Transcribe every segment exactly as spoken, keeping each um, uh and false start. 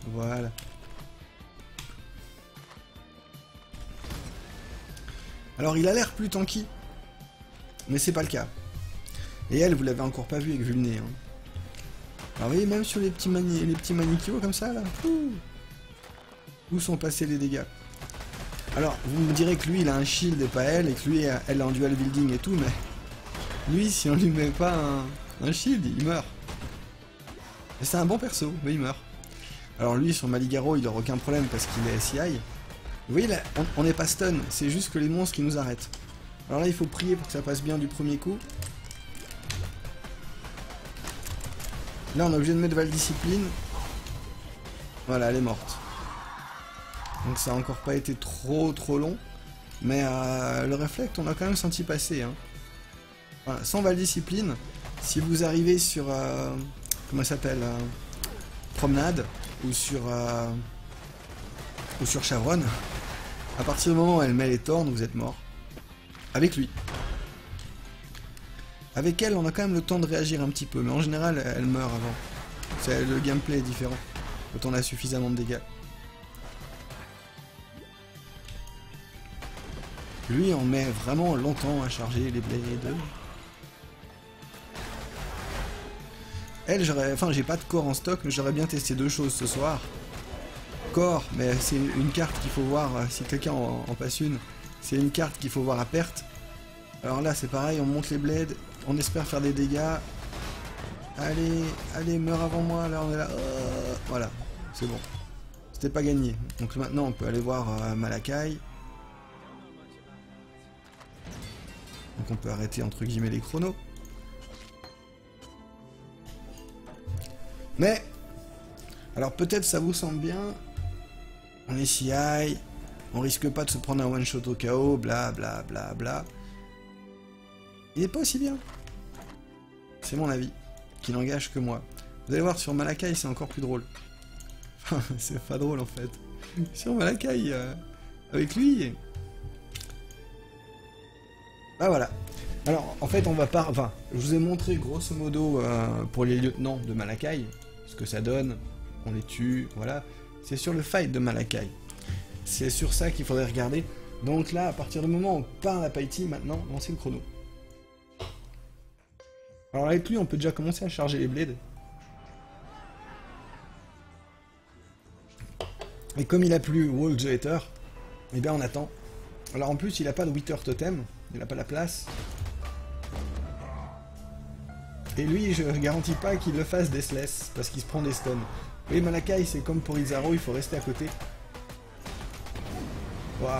Voilà. Alors il a l'air plus tanky, mais c'est pas le cas. Et elle, vous l'avez encore pas vu avec vu le nez. Hein. Alors vous voyez, même sur les petits, mani les petits manikios comme ça, là, ouh, où sont passés les dégâts? Alors, vous me direz que lui, il a un shield et pas elle, et que lui, elle est en dual building et tout, mais... Lui, si on lui met pas un, un shield, il meurt. Et c'est un bon perso, mais il meurt. Alors lui, sur Maligaro, il aura aucun problème parce qu'il est S I. Vous voyez, là, on n'est pas stun, c'est juste que les monstres qui nous arrêtent. Alors là, il faut prier pour que ça passe bien du premier coup. Là, on est obligé de mettre Val Discipline. Voilà, elle est morte. Donc ça a encore pas été trop trop long. Mais euh, le réflexe, on a quand même senti passer. Hein. Voilà, sans Val Discipline, si vous arrivez sur... Euh, comment ça s'appelle euh, Promenade, ou sur... Euh, ou sur Chavronne, à partir du moment où elle met les tornes, vous êtes mort. Avec lui. Avec elle, on a quand même le temps de réagir un petit peu, mais en général, elle meurt avant. Le gameplay est différent, quand on a suffisamment de dégâts. Lui, on met vraiment longtemps à charger les blades. Elle, j'aurais... Enfin, j'ai pas de corps en stock, mais j'aurais bien testé deux choses ce soir. Corps, mais c'est une carte qu'il faut voir, si quelqu'un en, en passe une, c'est une carte qu'il faut voir à perte. Alors là, c'est pareil, on monte les blades, on espère faire des dégâts. Allez, allez, meurs avant moi, là on est là. Oh, voilà, c'est bon. C'était pas gagné. Donc maintenant, on peut aller voir euh, Malakai. Donc on peut arrêter entre guillemets les chronos. Mais, alors peut-être ça vous semble bien, on est C I, on risque pas de se prendre un one shot au K O, bla bla bla bla. Il est pas aussi bien. C'est mon avis, qui n'engage que moi. Vous allez voir, sur Malakai c'est encore plus drôle. Enfin, c'est pas drôle en fait. Sur Malakai, euh, avec lui... Ah voilà. Alors en fait on va pas... Enfin, je vous ai montré grosso modo euh, pour les lieutenants de Malakai, ce que ça donne, on les tue, voilà. C'est sur le fight de Malakai. C'est sur ça qu'il faudrait regarder. Donc là, à partir du moment où on part la Paiti, maintenant, lancez le chrono. Alors avec lui, on peut déjà commencer à charger les blades. Et comme il a plus Walk the Hater, eh bien on attend. Alors en plus, il a pas de Wither Totem, il a pas la place. Et lui, je garantis pas qu'il le fasse Deathless, parce qu'il se prend des stuns. Et Malakai, c'est comme pour Izaro, il faut rester à côté. Waouh.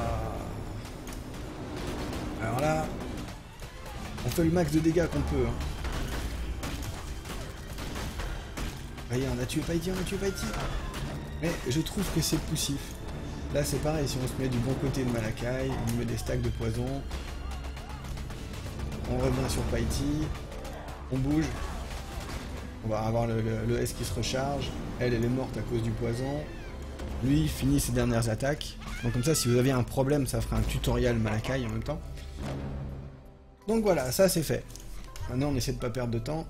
Alors là, on fait le max de dégâts qu'on peut. Hein. Voyez, on a tué Paiti, on a tué Paiti. Mais je trouve que c'est poussif. Là, c'est pareil, si on se met du bon côté de Malakai, on met des stacks de poison. On revient sur Paiti. On bouge. On va avoir le, le, le S qui se recharge. Elle, elle est morte à cause du poison. Lui, il finit ses dernières attaques. Donc comme ça, si vous aviez un problème, ça fera un tutoriel Malakai en même temps. Donc voilà, ça c'est fait. Maintenant, on essaie de pas perdre de temps.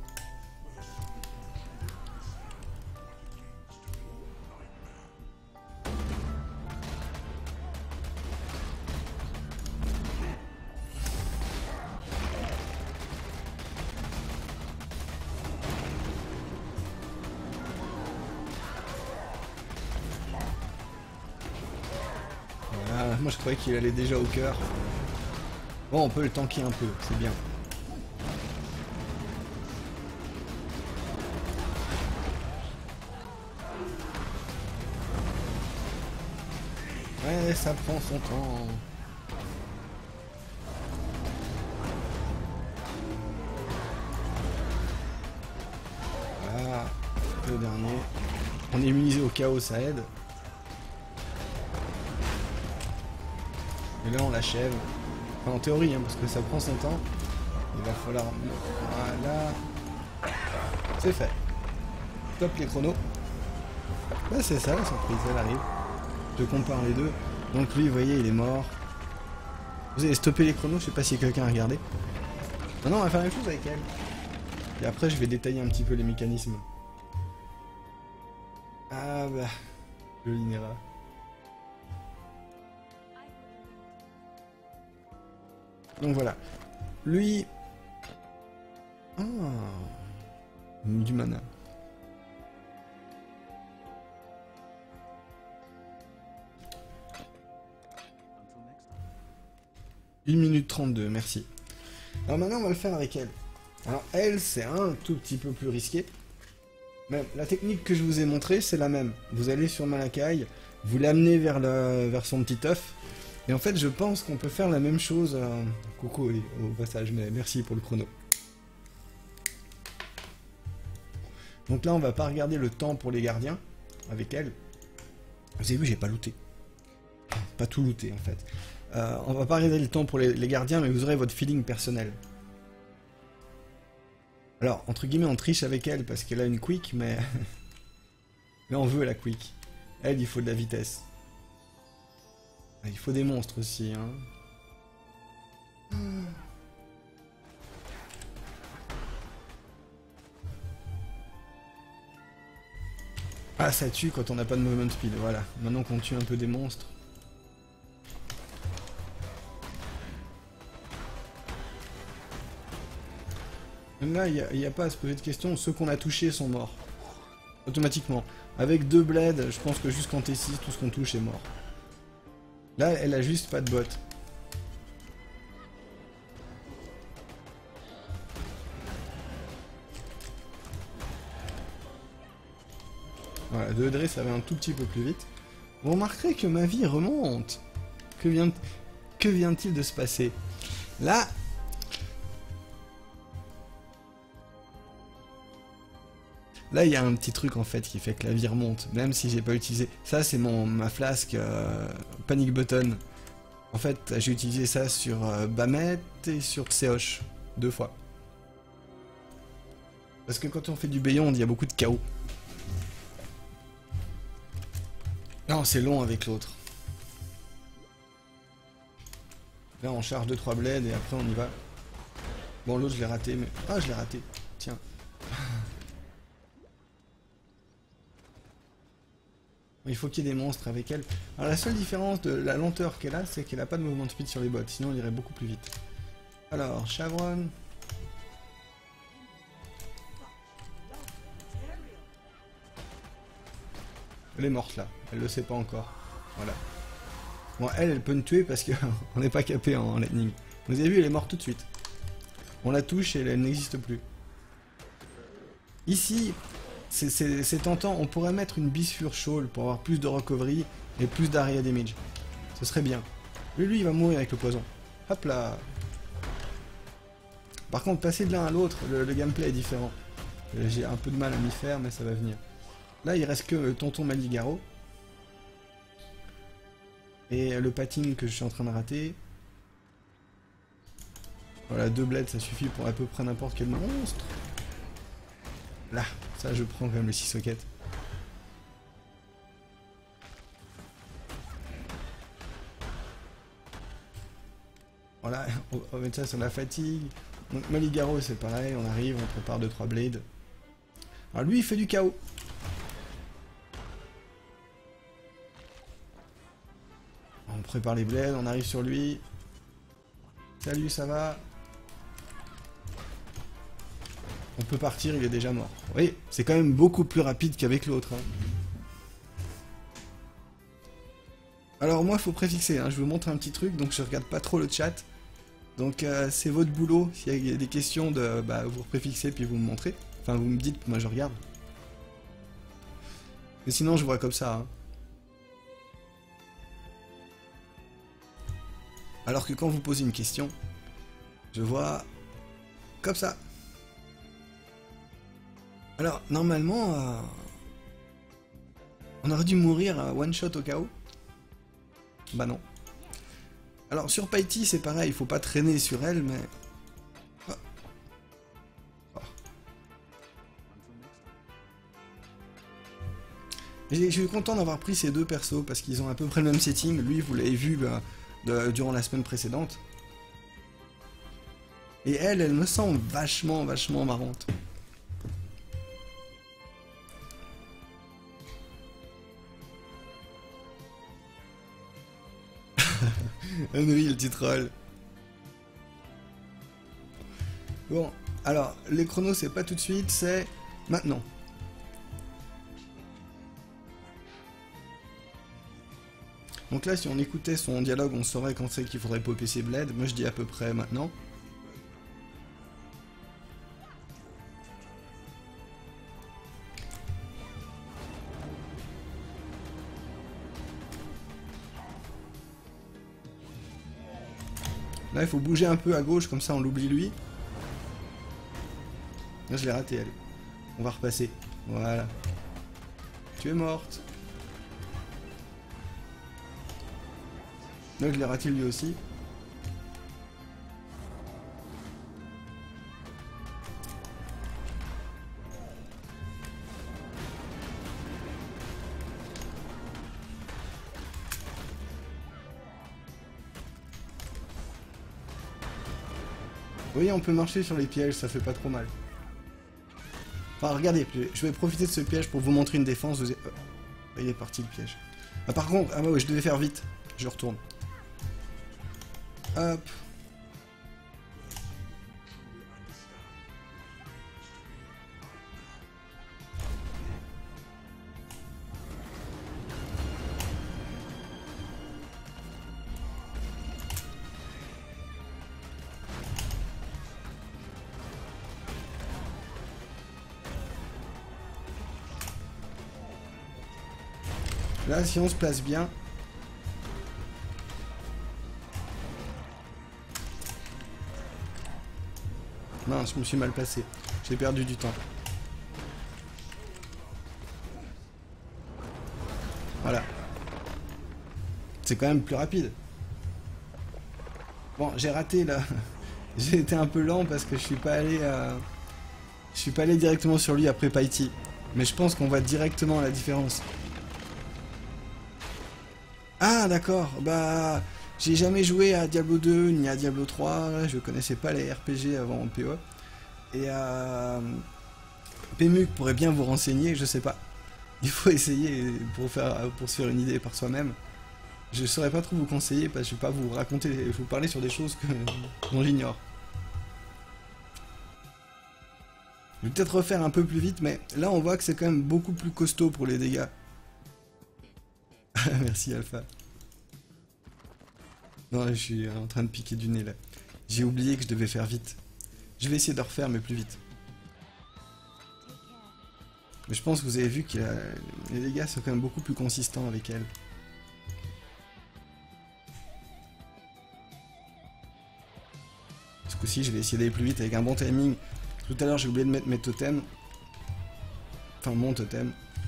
Moi je croyais qu'il allait déjà au cœur. Bon, on peut le tanker un peu, c'est bien. Ouais, ça prend son temps. Voilà, le dernier. On est immunisé au chaos, ça aide. Et là on l'achève. Enfin, en théorie, hein, parce que ça prend son temps. Il va falloir... Voilà. C'est fait. Top les chronos. Bah c'est ça la surprise, elle arrive. Je compare les deux. Donc lui, vous voyez, il est mort. Vous avez stoppé les chronos, je sais pas si quelqu'un a regardé. Non, non, on va faire la même chose avec elle. Et après, je vais détailler un petit peu les mécanismes. Ah bah, joli Nera. Donc voilà. Lui... Ah, du mana. une minute trente-deux, merci. Alors maintenant, on va le faire avec elle. Alors elle, c'est un tout petit peu plus risqué. Mais la technique que je vous ai montrée, c'est la même. Vous allez sur Malakai, vous l'amenez vers, le, vers son petit œuf. Et en fait, je pense qu'on peut faire la même chose... Euh... Coucou oui, au passage, mais merci pour le chrono. Donc là, on va pas regarder le temps pour les gardiens, avec elle. Vous avez vu, j'ai pas looté. Pas tout looté, en fait. Euh, on va pas regarder le temps pour les, les gardiens, mais vous aurez votre feeling personnel. Alors, entre guillemets, on triche avec elle, parce qu'elle a une quick, mais... mais on veut la quick. Elle, il faut de la vitesse. Il faut des monstres aussi, hein. Ah, ça tue quand on n'a pas de movement speed, voilà. Maintenant qu'on tue un peu des monstres. Même là, il n'y a, a pas à se poser de questions. Ceux qu'on a touchés sont morts. Automatiquement. Avec deux bleds, je pense que jusqu'en T six, tout ce qu'on touche est mort. Là, elle a juste pas de bot. Voilà, deux degrés, ça va un tout petit peu plus vite. Vous remarquerez que ma vie remonte. Que vient, que vient-il de se passer? Là... Là, il y a un petit truc, en fait, qui fait que la vie remonte. Même si j'ai pas utilisé... Ça, c'est mon ma flasque euh, Panic Button. En fait, j'ai utilisé ça sur euh, Bamet et sur Seosh. Deux fois. Parce que quand on fait du Beyond, il y a beaucoup de chaos. Non, c'est long avec l'autre. Là, on charge deux trois bleds et après on y va. Bon, l'autre, je l'ai raté, mais... Ah, je l'ai raté. Tiens. Il faut qu'il y ait des monstres avec elle. Alors, la seule différence de la lenteur qu'elle a, c'est qu'elle n'a pas de mouvement de speed sur les bots. Sinon, elle irait beaucoup plus vite. Alors, Chavron... Elle est morte là, elle le sait pas encore. Voilà. Bon, elle, elle peut me tuer parce qu'on n'est pas capé en lightning. Vous avez vu, elle est morte tout de suite. On la touche et elle, elle n'existe plus. Ici, c'est tentant, on pourrait mettre une Bisfure Shawl pour avoir plus de recovery et plus d'area damage. Ce serait bien. Mais lui, il va mourir avec le poison. Hop là. Par contre, passer de l'un à l'autre, le, le gameplay est différent. J'ai un peu de mal à m'y faire, mais ça va venir. Là, il reste que le tonton Maligaro. Et le patine que je suis en train de rater. Voilà, deux bleds, ça suffit pour à peu près n'importe quel monstre. Là, ça, je prends quand même le six socket. Voilà, on va mettre ça sur la fatigue. Donc Maligaro, c'est pareil, on arrive, on prépare deux trois blades. Alors lui, il fait du chaos. On prépare les bleds, on arrive sur lui. Salut, ça va? On peut partir, il est déjà mort. Oui, c'est quand même beaucoup plus rapide qu'avec l'autre. Hein. Alors moi, il faut préfixer. Hein. Je vous montre un petit truc, donc je regarde pas trop le chat. Donc euh, c'est votre boulot. S'il y a des questions, de, bah, vous préfixez puis vous me montrez. Enfin, vous me dites, moi je regarde. Mais sinon, je vois comme ça. Hein. Alors que quand vous posez une question, je vois comme ça. Alors, normalement, euh, on aurait dû mourir à one shot au K O. Bah non. Alors, sur Paiti, c'est pareil, il faut pas traîner sur elle, mais... Oh. Oh. Je suis content d'avoir pris ces deux persos, parce qu'ils ont à peu près le même setting. Lui, vous l'avez vu... Bah, De, durant la semaine précédente. Et elle, elle me semble vachement, vachement marrante. Unreal, petit troll. Bon, alors, les chronos, c'est pas tout de suite, c'est maintenant. Donc là, si on écoutait son dialogue, on saurait quand c'est qu'il faudrait popper ses bleds. Moi, je dis à peu près maintenant. Là, il faut bouger un peu à gauche, comme ça on l'oublie lui. Là, je l'ai raté, allez. On va repasser. Voilà. Tu es morte. Là, je l'ai raté lui aussi. Oui, on peut marcher sur les pièges, ça fait pas trop mal. Enfin, regardez, je vais profiter de ce piège pour vous montrer une défense. Vous... Oh, il est parti le piège. Ah, par contre, ah ouais, je devais faire vite. Je retourne. Hop. Là, si on se place bien... Non, je me suis mal placé. J'ai perdu du temps. Voilà. C'est quand même plus rapide. Bon, j'ai raté là. J'ai été un peu lent parce que je suis pas allé... Euh... Je suis pas allé directement sur lui après Paiti. Mais je pense qu'on voit directement la différence. Ah d'accord, bah j'ai jamais joué à Diablo deux ni à Diablo trois, je connaissais pas les R P G avant P O E. Et euh, P M U C pourrait bien vous renseigner, je sais pas. Il faut essayer pour, faire, pour se faire une idée par soi-même. Je saurais pas trop vous conseiller parce que je vais pas vous raconter, je vais vous parler sur des choses que, dont j'ignore. Je vais peut-être refaire un peu plus vite, mais là on voit que c'est quand même beaucoup plus costaud pour les dégâts. Merci Alpha. Non, je suis en train de piquer du nez là. J'ai oublié que je devais faire vite. Je vais essayer de refaire mais plus vite. Mais je pense que vous avez vu que a... les dégâts sont quand même beaucoup plus consistants avec elle. Ce coup-ci, je vais essayer d'aller plus vite avec un bon timing. Tout à l'heure, j'ai oublié de mettre mes totems. Enfin, mon totem.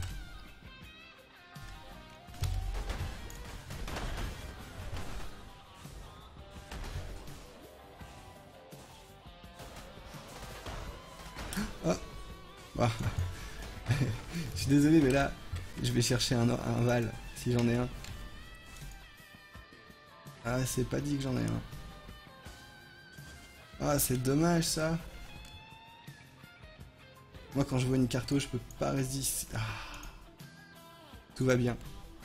Ah. Ah. Je suis désolé, mais là, je vais chercher un, un Val, si j'en ai un. Ah, c'est pas dit que j'en ai un. Ah, c'est dommage, ça. Moi, quand je vois une carto, je peux pas résister. Ah. Tout va bien.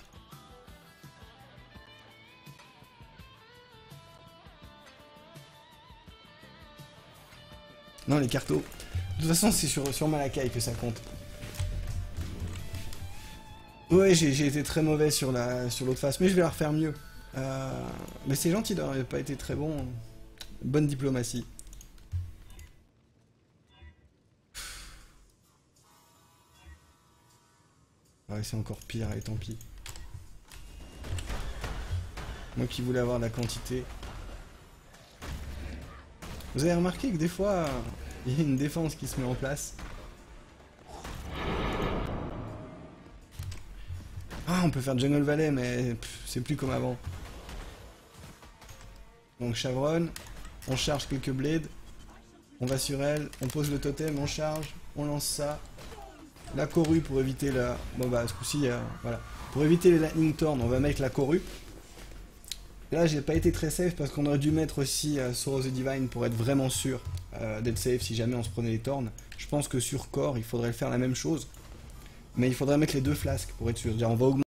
Non, les cartos. De toute façon, c'est sur, sur Malakai que ça compte. Ouais, j'ai été très mauvais sur la sur l'autre face, mais je vais la refaire mieux. Euh, mais c'est gentil d'avoir pas été très bon. Bonne diplomatie. Ouais, c'est encore pire, et tant pis. Moi qui voulais avoir la quantité. Vous avez remarqué que des fois, il y a une défense qui se met en place. Ah, on peut faire Jungle Valley, mais c'est plus comme avant. Donc Chavronne, on charge quelques blades, on va sur elle, on pose le totem, on charge, on lance ça. La corrue pour éviter la... Bon bah ce coup-ci, euh, voilà. Pour éviter les lightning torn, on va mettre la corrue. Là, j'ai pas été très safe parce qu'on aurait dû mettre aussi euh, Sorrow the Divine pour être vraiment sûr euh, d'être safe si jamais on se prenait les torns. Je pense que sur corps, il faudrait faire la même chose. Mais il faudrait mettre les deux flasques pour être sûr. C'est-à-dire, on va augmenter